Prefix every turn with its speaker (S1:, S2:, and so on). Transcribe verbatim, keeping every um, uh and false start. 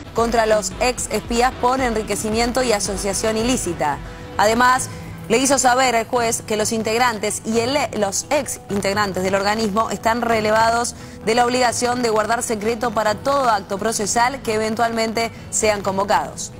S1: contra los ex espías por enriquecimiento y asociación ilícita. Además, le hizo saber al juez que los integrantes y el, los ex integrantes del organismo están relevados de la obligación de guardar secreto para todo acto procesal que eventualmente sean convocados.